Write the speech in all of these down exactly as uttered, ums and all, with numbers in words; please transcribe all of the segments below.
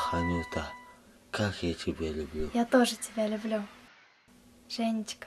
Ах, Анюта, как я тебя люблю. Я тоже тебя люблю, Женечка.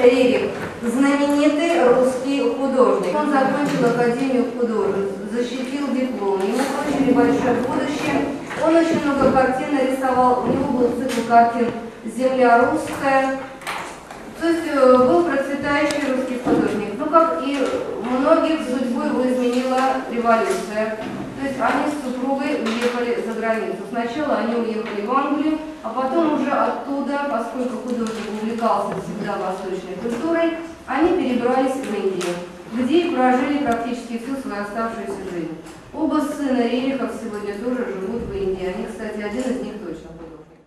Рерих, знаменитый русский художник. Он закончил Академию художеств, защитил диплом, ему прочили большое будущее. Он очень много картин нарисовал, у него был цикл картин «Земля русская». То есть был процветающий русский художник. Ну, как и многих, судьбу его изменила революция. То есть они с супругой уехали за границу. Сначала они уехали в Англию, а потом уже оттуда, поскольку художник увлекался всегда восточной культурой, они перебрались в Индию, где и прожили практически всю свою оставшуюся жизнь. Оба сына Рерихов сегодня тоже живут в Индии. Они, кстати, один из них точно художник.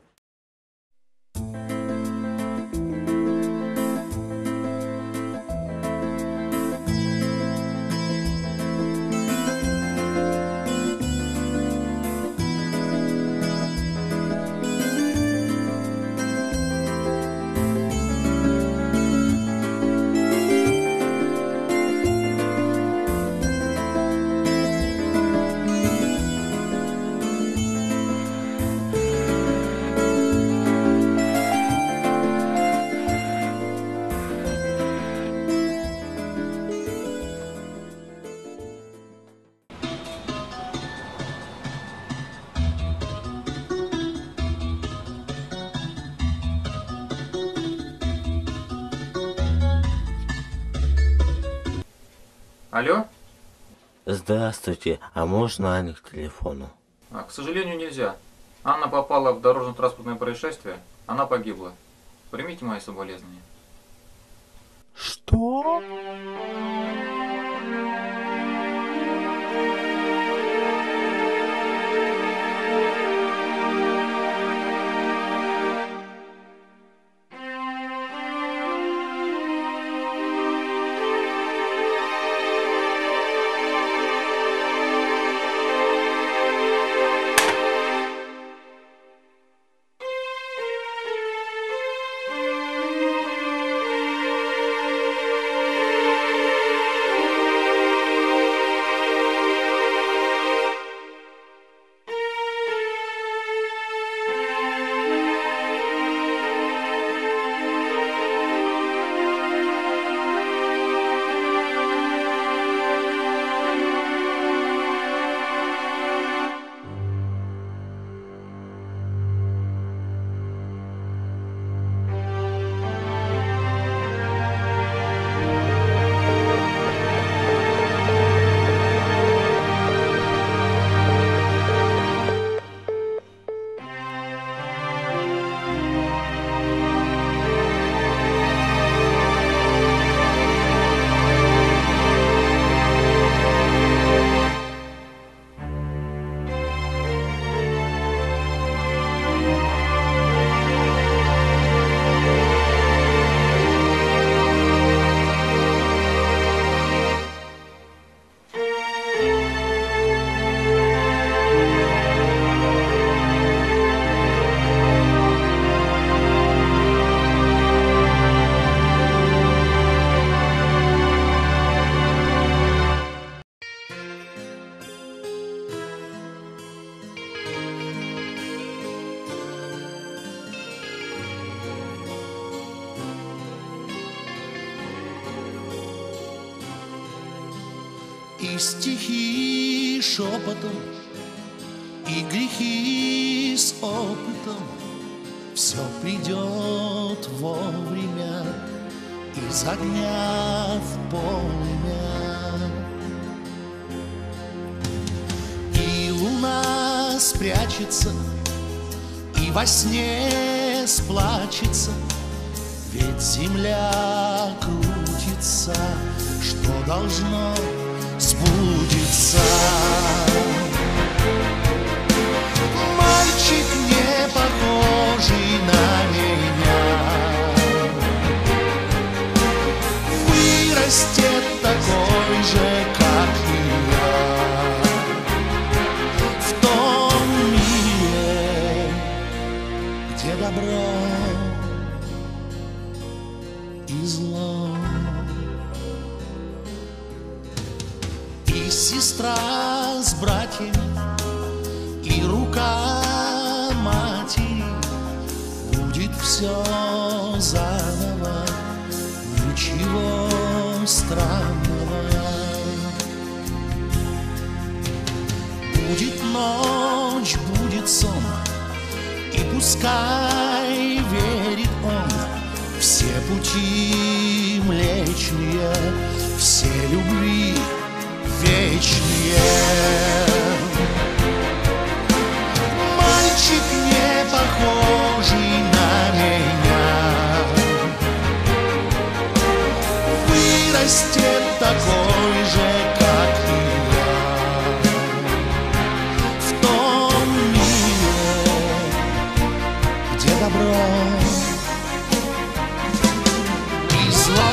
Алло? Здравствуйте, а можно Ане к телефону? А, к сожалению, нельзя. Анна попала в дорожно-транспортное происшествие, она погибла. Примите мои соболезнования. Что? И стихи шепотом, и грехи с опытом, все придет вовремя, из огня в полымя. И луна спрячется, и во сне сплачется, ведь земля крутится, что должно сбудется. Мальчик, не похожий на меня, вырастет такой же, как и я, в том мире, где добро и зло. И сестра с братьями, и рука матери, будет все заново, странного. Будет ночь, будет сон, и пускай верит он, все пути млечные, все любви вечные. Мальчик, не похожий на меня, вырастет такой же, как и я, в том мире, где добро и зло.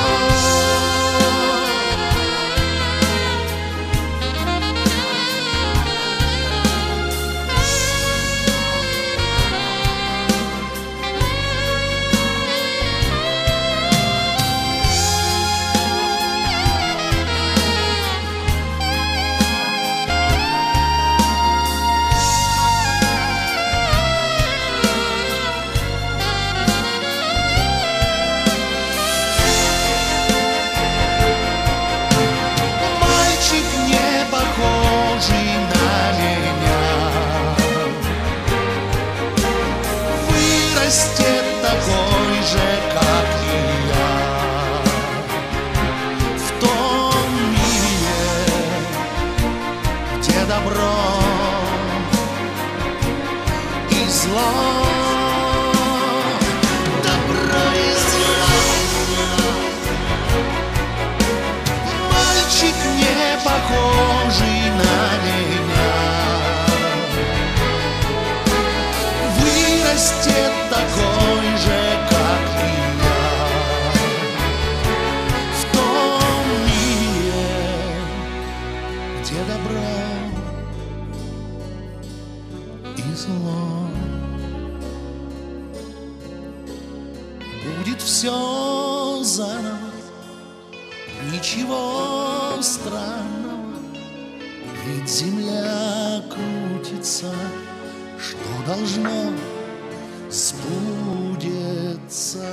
Такой же, как и я, в том мире, где добро и зло, добро и зло. Мальчик, не похожий на меня, вырастет такой же, как и я, в том мире, где добро и зло. Будет все заново, ничего странного, ведь земля крутится, что должно сбудется.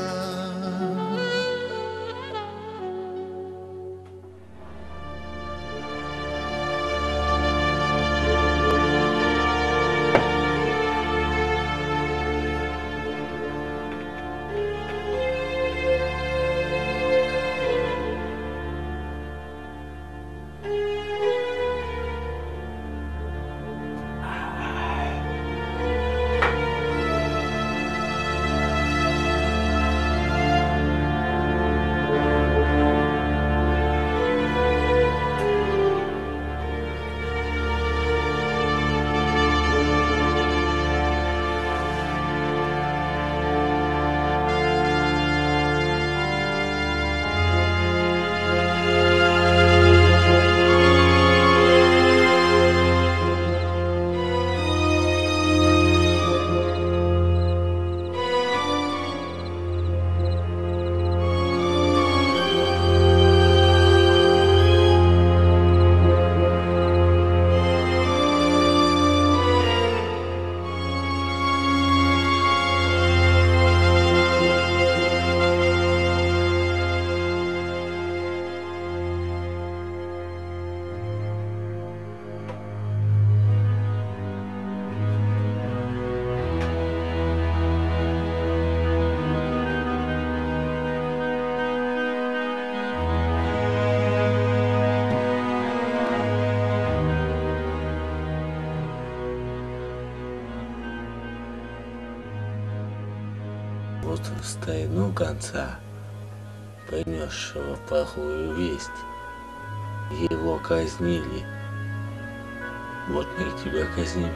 Вот в старину конца, принесшего плохую весть, его казнили. Вот мы и тебя казним.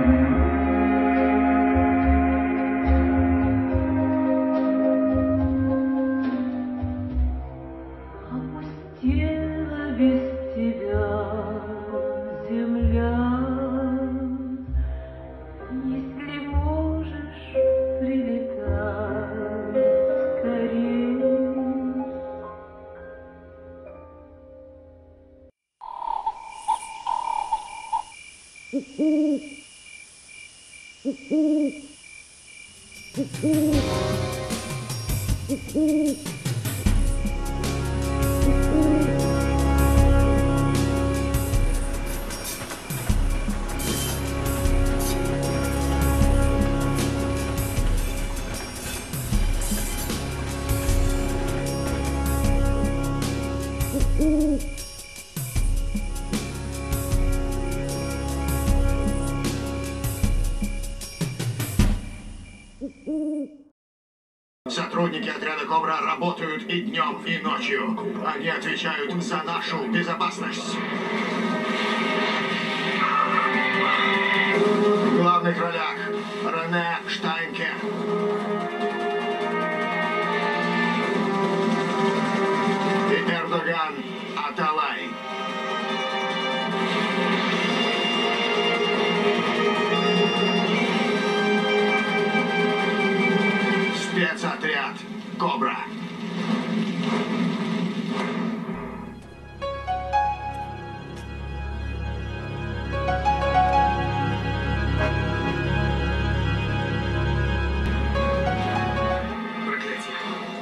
Опустела без тебя земля. Если можешь, прилетай скорей. Сотрудники отряда «Кобра» работают и днем, и ночью. Они отвечают за нашу безопасность. В главных ролях Рене Штайнке, и Эрдоган Аталай. Спецотряд «Кобра». Проклятие.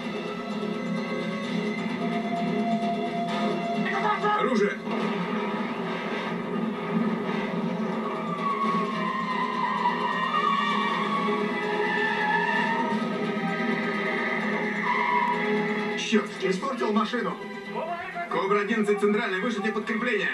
Оружие! Черт, испортил машину. Кобра одиннадцать центральный, вышлите подкрепление.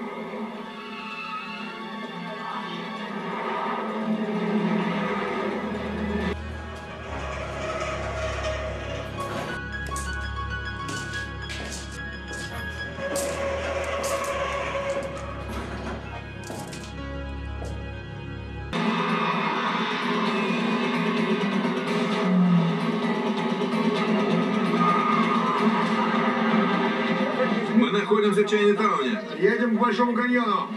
Мы находимся в Чайнатауне. Едем к Большому каньону.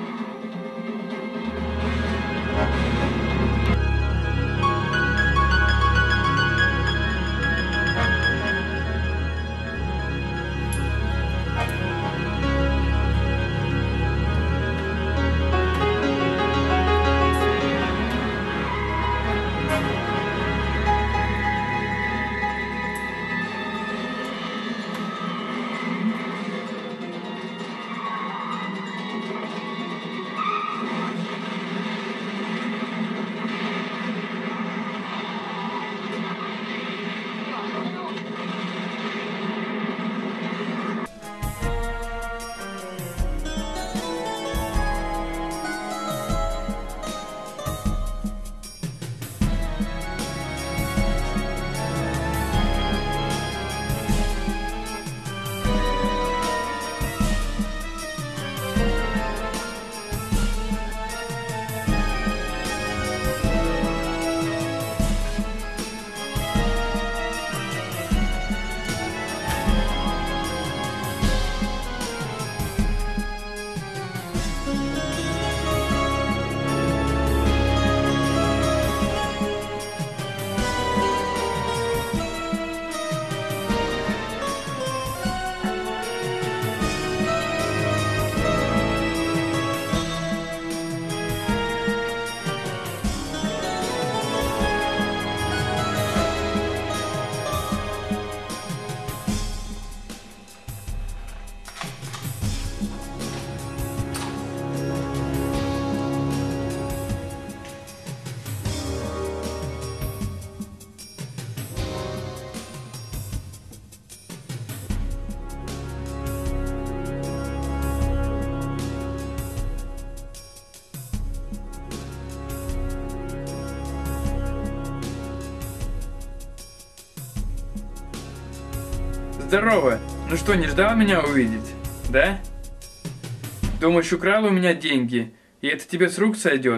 Здорово! Ну что, не ждал меня увидеть? Да? Думаешь, украл у меня деньги, и это тебе с рук сойдет?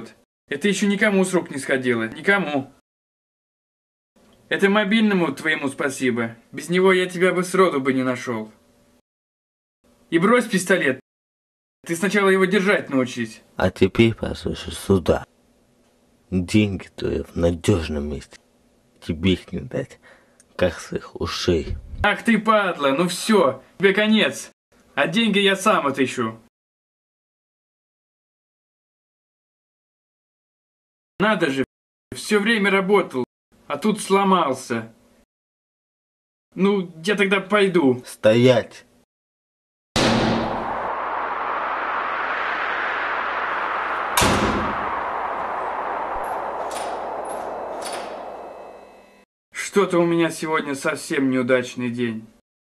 Это еще никому с рук не сходило. Никому. Это мобильному твоему спасибо. Без него я тебя бы сроду бы не нашел. И брось пистолет. Ты сначала его держать научись. А теперь послушай сюда. Деньги твои в надежном месте. Тебе их не дать, как с их ушей. Ах ты падла, ну все, тебе конец. А деньги я сам отыщу. Надо же, все время работал, а тут сломался. Ну, я тогда пойду. Стоять! Что-то у меня сегодня совсем неудачный день.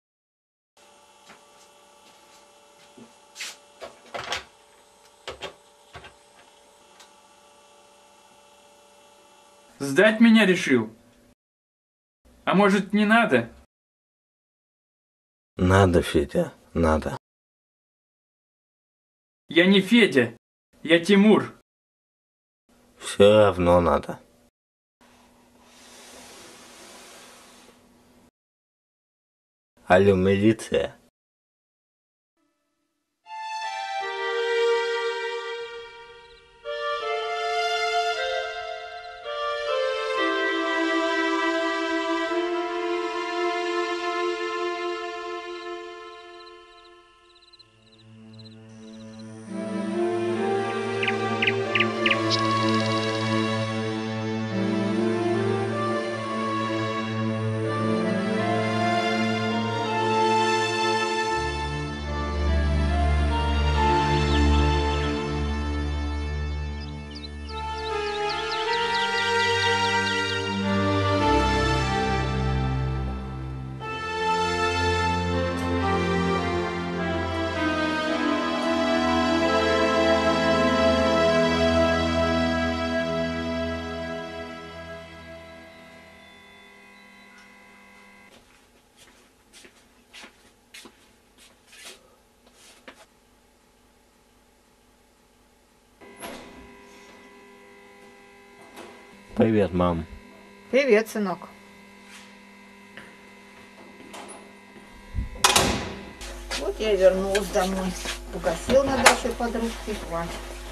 Сдать меня решил? А может, не надо? Надо, Федя, надо. Я не Федя, я Тимур. Все равно надо. Алло, милиция. Привет, мам. Привет, сынок. Вот я и вернулась домой. Погасил на Даше подружке, хватит.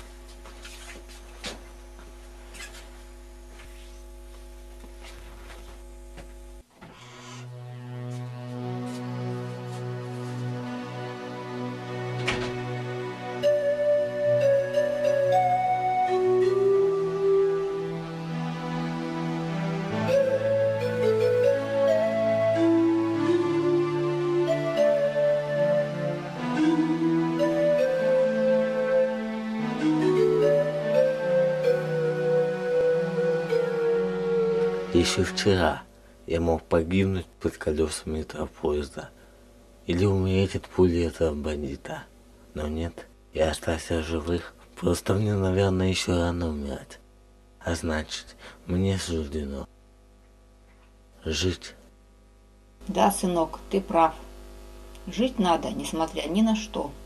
Еще вчера я мог погибнуть под колесами метропоезда или умереть от пули этого бандита. Но нет, я остался в живых, просто мне, наверное, еще рано умирать. А значит, мне суждено жить. Да, сынок, ты прав. Жить надо, несмотря ни на что.